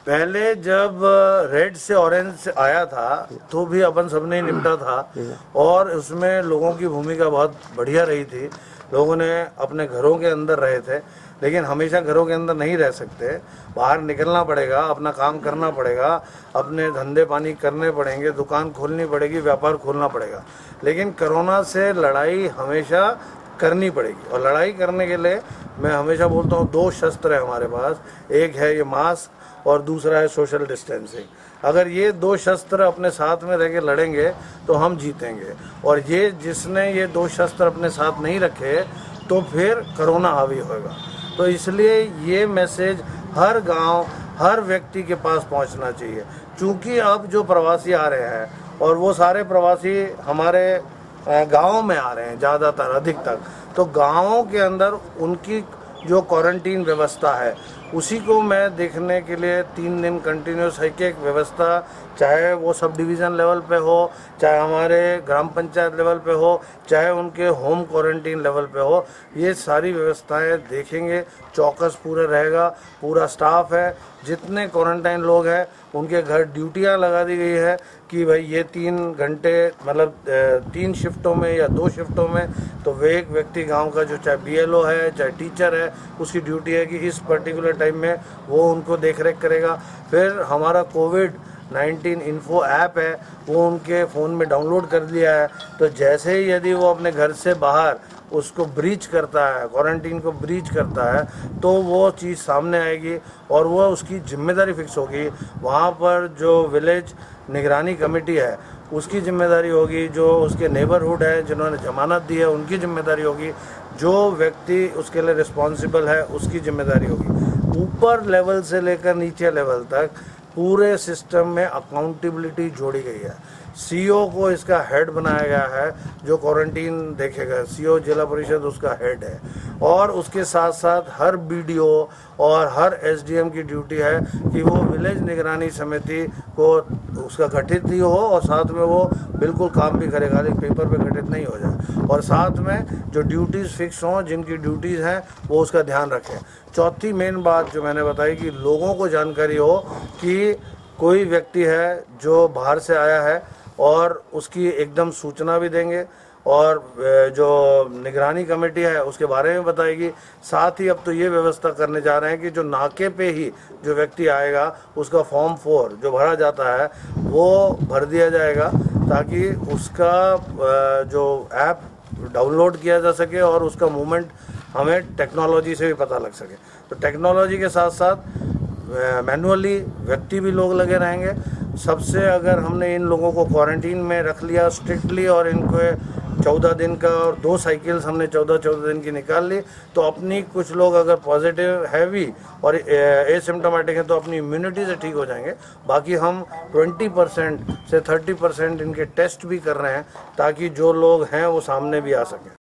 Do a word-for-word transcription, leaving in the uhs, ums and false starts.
पहले जब रेड से ऑरेंज से आया था तो भी अपन सबने निपटा था और उसमें लोगों की भूमिका बहुत बढ़िया रही थी। लोगों ने अपने घरों के अंदर रहे थे, लेकिन हमेशा घरों के अंदर नहीं रह सकते, बाहर निकलना पड़ेगा, अपना काम करना पड़ेगा, अपने धंधे पानी करने पड़ेंगे, दुकान खोलनी पड़ेगी, व्यापार खोलना पड़ेगा। लेकिन कोरोना से लड़ाई हमेशा करनी पड़ेगी और लड़ाई करने के लिए मैं हमेशा बोलता हूँ दो शस्त्र है हमारे पास, एक है ये मास्क और दूसरा है सोशल डिस्टेंसिंग। अगर ये दो शस्त्र अपने साथ में रह के लड़ेंगे तो हम जीतेंगे, और ये जिसने ये दो शस्त्र अपने साथ नहीं रखे तो फिर कोरोना हावी होगा। तो इसलिए ये मैसेज हर गांव, हर व्यक्ति के पास पहुंचना चाहिए। चूँकि अब जो प्रवासी आ रहे हैं और वो सारे प्रवासी हमारे गाँव में आ रहे हैं ज़्यादातर, अधिक तक, तो गाँवों के अंदर उनकी जो क्वारंटीन व्यवस्था है उसी को मैं देखने के लिए तीन दिन कंटिन्यूस एक एक व्यवस्था, चाहे वो सब डिवीज़न लेवल पे हो, चाहे हमारे ग्राम पंचायत लेवल पे हो, चाहे उनके होम क्वारंटीन लेवल पे हो, ये सारी व्यवस्थाएं देखेंगे। चौकस पूरा रहेगा, पूरा स्टाफ है, जितने क्वारंटाइन लोग हैं उनके घर ड्यूटियां लगा दी गई है कि भाई ये तीन घंटे मतलब तीन शिफ्टों में या दो शिफ्टों में, तो वे एक व्यक्ति गांव का जो चाहे बीएलओ है चाहे टीचर है उसकी ड्यूटी है कि इस पर्टिकुलर टाइम में वो उनको देख रेख करेगा। फिर हमारा कोविड नाइन्टीन इन्फो ऐप है वो उनके फ़ोन में डाउनलोड कर लिया है, तो जैसे ही यदि वो अपने घर से बाहर उसको ब्रीच करता है, क्वारंटीन को ब्रीच करता है, तो वो चीज़ सामने आएगी और वो उसकी जिम्मेदारी फिक्स होगी। वहाँ पर जो विलेज निगरानी कमेटी है उसकी जिम्मेदारी होगी, जो उसके नेबरहुड है जिन्होंने जमानत दी है उनकी जिम्मेदारी होगी, जो व्यक्ति उसके लिए रिस्पॉन्सिबल है उसकी जिम्मेदारी होगी। ऊपर लेवल से लेकर नीचे लेवल तक पूरे सिस्टम में अकाउंटेबिलिटी जोड़ी गई है। सीओ को इसका हेड बनाया गया है जो क्वारंटीन देखेगा, सीओ जिला परिषद उसका हेड है, और उसके साथ साथ हर बीडीओ और हर एसडीएम की ड्यूटी है कि वो विलेज निगरानी समिति को उसका गठित ही हो और साथ में वो बिल्कुल काम भी करेगा, लेकिन पेपर पे गठित नहीं हो जाए, और साथ में जो ड्यूटीज़ फिक्स हों, जिनकी ड्यूटीज़ हैं वो उसका ध्यान रखें। चौथी मेन बात जो मैंने बताई कि लोगों को जानकारी हो कि कोई व्यक्ति है जो बाहर से आया है और उसकी एकदम सूचना भी देंगे, और जो निगरानी कमेटी है उसके बारे में बताएगी। साथ ही अब तो ये व्यवस्था करने जा रहे हैं कि जो नाके पे ही जो व्यक्ति आएगा उसका फॉर्म फोर जो भरा जाता है वो भर दिया जाएगा, ताकि उसका जो ऐप डाउनलोड किया जा सके और उसका मूवमेंट हमें टेक्नोलॉजी से भी पता लग सके। तो टेक्नोलॉजी के साथ साथ मैनुअली व्यक्ति भी लोग लगे रहेंगे। सबसे अगर हमने इन लोगों को क्वारंटीन में रख लिया स्ट्रिक्टली और इनको चौदह दिन का और दो साइकिल्स हमने चौदह चौदह दिन की निकाल ली, तो अपनी कुछ लोग अगर पॉजिटिव है भी और एसिम्प्टोमेटिक है तो अपनी इम्यूनिटी से ठीक हो जाएंगे। बाकी हम बीस परसेंट से तीस परसेंट इनके टेस्ट भी कर रहे हैं ताकि जो लोग हैं वो सामने भी आ सकें।